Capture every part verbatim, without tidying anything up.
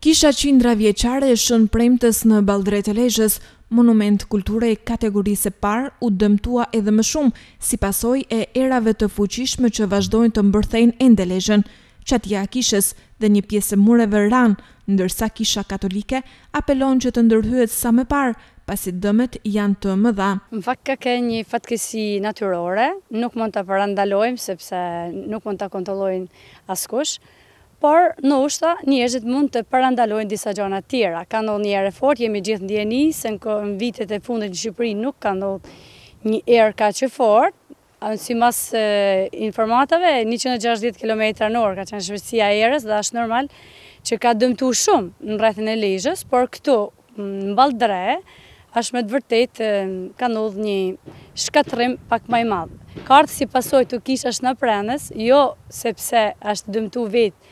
Kisha qindra vjeçare e Shën Premtës në Balldratë e Lezhës, monument kulture e kategorisë së parë, u dëmtua edhe më shumë si pasojë e erave të fuqishme që vazhdojnë të mbërthejnë ende Lezhën. Çatia e kishës dhe një pjesë e mureve ran, ndërsa Kisha Katolike apelon që të ndërhyet sa më parë, pasi dëmet janë të mëdha. Në fakt ka ke një fatkeqësi natyrore, nuk mund ta parandalojmë sepse nuk mund ta kontrollojnë askush. Por në ushta njerëzit mund të parandalojnë disa gjëra të tjera. Ka ndodhur një erë fort, jemi gjithë ndjeni se në vitet e fundit në Shqipëri nuk ka ndodhur një erë kaq e fortë. Sipas informatave, njëqind e gjashtëdhjetë kilometra në orë ka qenë shpejtësia e erës dhe është normal që ka dëmtuar shumë në rrethin e Lezhës, por këtu në Balldre është me të vërtetë ka ndodhur një shkatërrim pak më i madh. Ka ardhur si pasojë të kishës në Premtes, jo sepse është dëmtuar vetë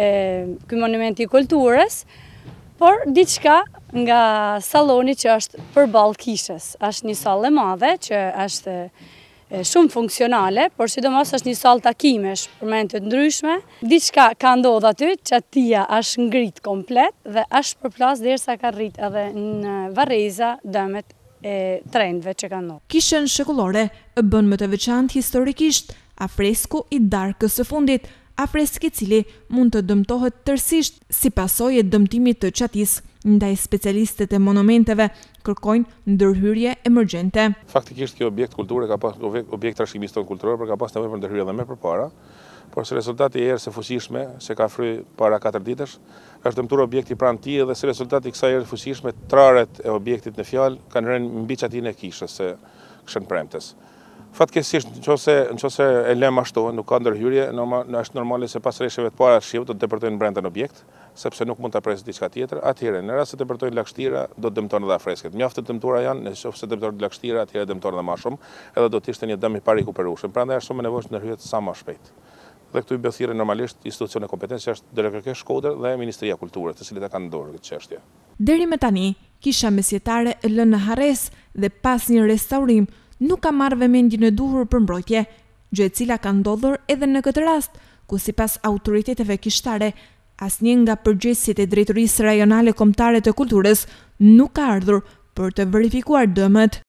ky monumenti i kulturës, por diçka nga salloni që është përballë kishës. Është një sallë e madhe që është shumë funksionale, por sidomos është një sallë takimesh për momente të ndryshme. Diçka ka ndodhur aty, çatia është ngrit komplet dhe është përplas derisa ka rrit edhe në Varreza dëmet e trendve që kanë ndodhur. Kishën shekullore e bën më të veçantë historikisht afresku i darkës së fundit, afresk i cili mund të dëmtohet tërësisht si pasojë e dëmtimit të çatisë, ndaj specialistët e monumenteve kërkojnë ndërhyrje emergjente. Faktikisht kjo objekt kulture ka pas objekt trashëgimisë tonë kulturore, por ka pas nevojë për ndërhyrje edhe më përpara, por si rezultati i erës së fuqishme që ka fry para katër ditësh, është dëmtuar objekti pranë tij dhe si rezultati i kësaj erë fuqishme, traret e objektit në fjalë kanë rënë mbi çatinë e kishës së Shën Premtës. Fatkeqësisht, nëse nëse e lëm ashtu, nuk ka ndërhyrje, është normale se pas rresheve të para shiu do të depërtojnë brenda në objekt, sepse nuk mund ta presë diçka tjetër. Atëherë, në rast se depërtojnë lagështira, do të dëmtojnë edhe afresket. Mjaft të dëmtuara janë, nëse depërtojnë lagështira, atëherë dëmtojnë edhe më shumë, edhe do të ishte një dëm i parikuperueshëm. Prandaj është shumë e nevojshme të ndërhyet sa më shpejt. Dhe këtu i bëj thirrje normalisht institucione kompetente, që është D R K K Shkodër dhe Ministria e Kulturës, të cilët e kanë dorë këtë çështje. Deri më tani, kisha mesjetare e lënë në harres dhe pas një restaurim nuk ka marrë vëmendjen e duhur për mbrojtje, gjë e cila ka ndodhur edhe në këtë rast, ku sipas autoriteteve kishtare, asnjë nga përgjegjësit e Drejtorisë Rajonale Kombëtare të Kulturës nuk ka ardhur për të verifikuar dëmet.